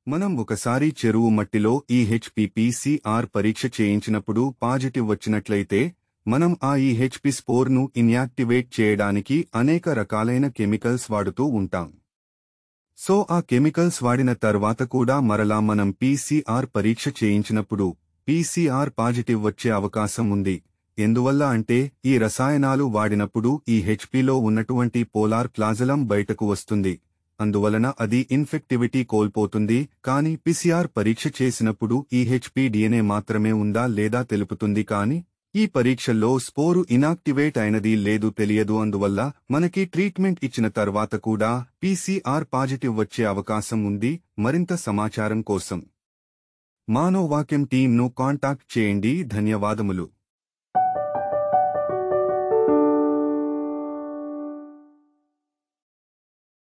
మనం ఒకసారి చెరువు మట్టిలో ఈ హెచ్పిపిసిఆర్ పరీక్ష చేయించినప్పుడు పాజిటివ్ వచ్చినట్లయితే మనం ఆ ఈహెచ్పి స్పోర్ను ఇన్యాక్టివేట్ చేయడానికి అనేక రకాలైన కెమికల్స్ వాడుతూ ఉంటాం. సో ఆ కెమికల్స్ వాడిన తర్వాత కూడా మరలా మనం పీసీఆర్ పరీక్ష చేయించినప్పుడు పీసీఆర్ పాజిటివ్ వచ్చే అవకాశం ఉంది. ఎందువల్ల అంటే ఈ రసాయనాలు వాడినప్పుడు ఈ హెచ్పిలో ఉన్నటువంటి పోలార్ ప్లాజలం బయటకు వస్తుంది. అందువలన అది ఇన్ఫెక్టివిటీ కోల్పోతుంది. కానీ పీసీఆర్ పరీక్ష చేసినప్పుడు ఈ హెచ్పి డిఎన్ఏ మాత్రమే ఉందా లేదా తెలుపుతుంది. కానీ ఈ పరీక్షల్లో స్పోరు ఇనాక్టివేట్ అయినది లేదు తెలియదు. అందువల్ల మనకి ట్రీట్మెంట్ ఇచ్చిన తర్వాత కూడా పీసీఆర్ పాజిటివ్ వచ్చే అవకాశం ఉంది. మరింత సమాచారం కోసం మానోవాక్యం టీంను కాంటాక్ట్ చేయండి. ధన్యవాదములు.